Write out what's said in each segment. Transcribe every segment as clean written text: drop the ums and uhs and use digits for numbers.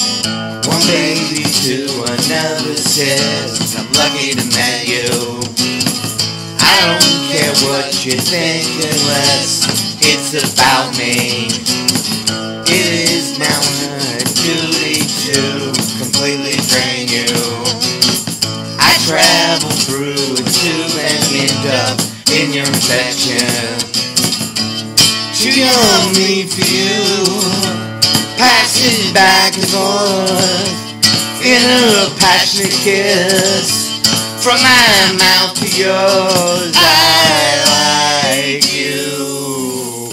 One baby to another says, I'm lucky to meet you. I don't care what you think unless it's about me. It is now my duty to completely drain you. I travel through a tube and end up in your section. Too young me for you. Passing back and forth in a passionate kiss from my mouth to yours. I like you.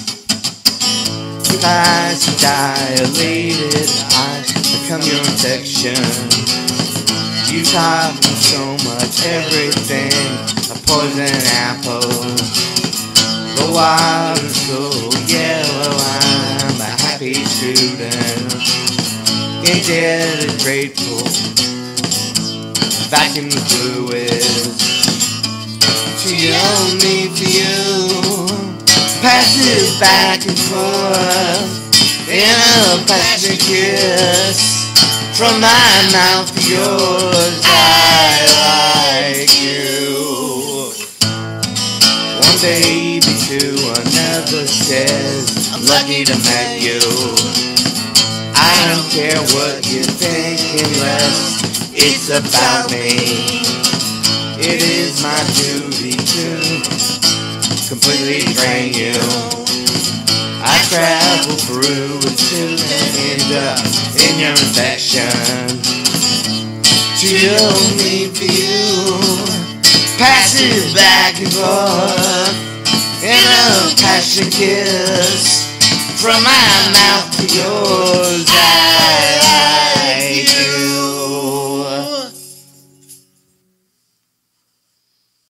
With eyes dilated, I become your infection. You taught me so much, everything, a poison apple. The water's so yellow, I'm a happy student. Indebted, grateful, vacuum the fluids. Too young me for you. Passes back and forth in a passionate kiss from my mouth to yours. I like you. One baby to another says, I'm lucky to meet you. I don't care what you think unless it's about me. It is my duty to completely drain you. I travel through a tube and end up in your infection. Too young me for you. Passes back and forth in a passion kiss from my mouth to